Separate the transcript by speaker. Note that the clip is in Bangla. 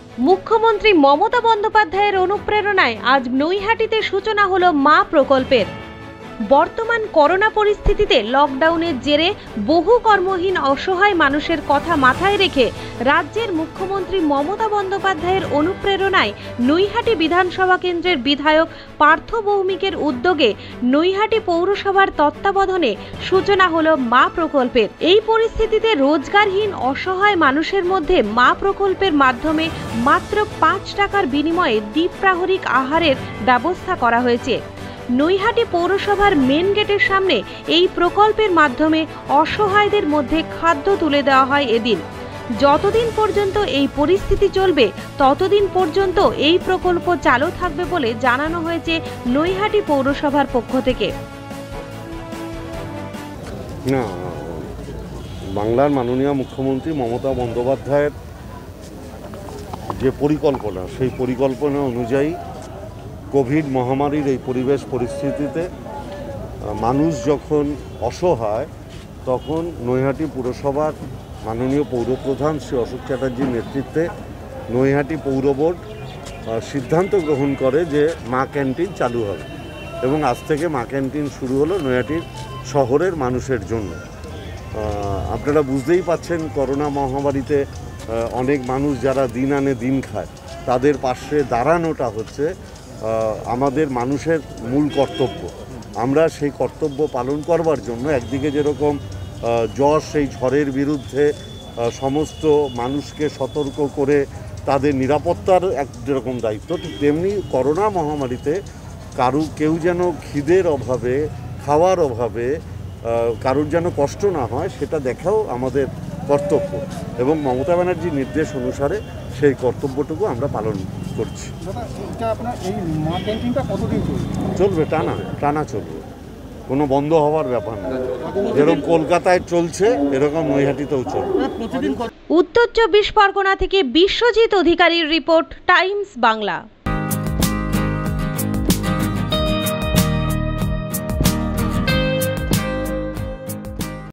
Speaker 1: মুখ্যমন্ত্রী মমতা বন্দ্যোপাধ্যায়ের অনুপ্রেরণায় আজ নৈহাটিতে সূচনা হলো মা প্রকল্পের। বর্তমান করোনা পরিস্থিতিতে লকডাউনের জেরে বহু কর্মহীন অসহায় মানুষের কথা মাথায় রেখে রাজ্যের মুখ্যমন্ত্রী মমতা বন্দ্যোপাধ্যায়ের অনুপ্রেরণায় নৈহাটি বিধানসভা কেন্দ্রের বিধায়ক পার্থ ভৌমিকের উদ্যোগে নৈহাটি পৌরসভার তত্ত্বাবধানে সূচনা হলো মা প্রকল্পের। এই পরিস্থিতিতে রোজগারহীন অসহায় মানুষের মধ্যে মা প্রকল্পের মাধ্যমে মাত্র ৫ টাকার বিনিময়ে দ্বিপ্রাহরিক আহারের ব্যবস্থা করা হয়েছে। নৈহাটি পৌরসভার মেন গেটের সামনে এই প্রকল্পের মাধ্যমে অসহায়দের মধ্যে খাদ্য তুলে দেওয়া হয় এদিন। যতদিন পর্যন্ত এই পরিস্থিতি চলবে ততদিন পর্যন্ত এই প্রকল্প চালু থাকবে বলে জানানো হয়েছে নৈহাটি পৌরসভার পক্ষ থেকে।
Speaker 2: না, বাংলার মাননীয় মুখ্যমন্ত্রী মমতা বন্দ্যোপাধ্যায়ের যে পরিকল্পনা, সেই পরিকল্পনা অনুযায়ী কোভিড মহামারীর এই পরিবেশ পরিস্থিতিতে মানুষ যখন অসহায়, তখন নৈহাটি পুরসভার মাননীয় পৌরপ্রধান শ্রী অশোক চ্যাটার্জির নেতৃত্বে নৈহাটি পৌর বোর্ড সিদ্ধান্ত গ্রহণ করে যে মা ক্যান্টিন চালু হবে এবং আজ থেকে মা ক্যান্টিন শুরু হলো নৈহাটির শহরের মানুষের জন্য। আপনারা বুঝতেই পাচ্ছেন, করোনা মহামারীতে অনেক মানুষ যারা দিন আনে দিন খায়, তাদের পাশে দাঁড়ানোটা হচ্ছে আমাদের মানুষের মূল কর্তব্য। আমরা সেই কর্তব্য পালন করবার জন্য একদিকে যেরকম যশ সেই ঝড়ের বিরুদ্ধে সমস্ত মানুষকে সতর্ক করে তাদের নিরাপত্তার একরকম দায়িত্ব, ঠিক তেমনি করোনা মহামারীতে কেউ যেন খিদের অভাবে, খাওয়ার অভাবে কারোর যেন কষ্ট না হয়, সেটা দেখাও আমাদের কর্তব্য এবং মমতা ব্যানার্জির নির্দেশ অনুসারে সেই কর্তব্যটুকু আমরা পালন করছি। চলবে, টানা চলবে, কোনো বন্ধ হওয়ার ব্যাপার না। যেরকম কলকাতায় চলছে এরকম নৈহাটিতেও চলবে।
Speaker 1: উত্তর ২৪ পরগনা থেকে বিশ্বজিৎ অধিকারীর রিপোর্ট, টাইমস বাংলা।